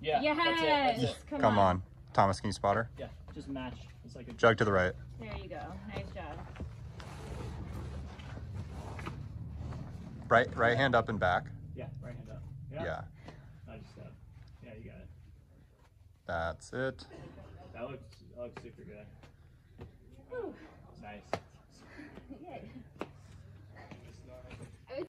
Yeah. Yes. That's it. Come on. Thomas, can you spot her? Yeah. Just match. It's like a Jug to the right. There you go. Nice job. Right hand up and back. Yeah. Right hand up. Yeah. I just yeah, you got it. That's it. That looks super good. Whew. Nice. Yay.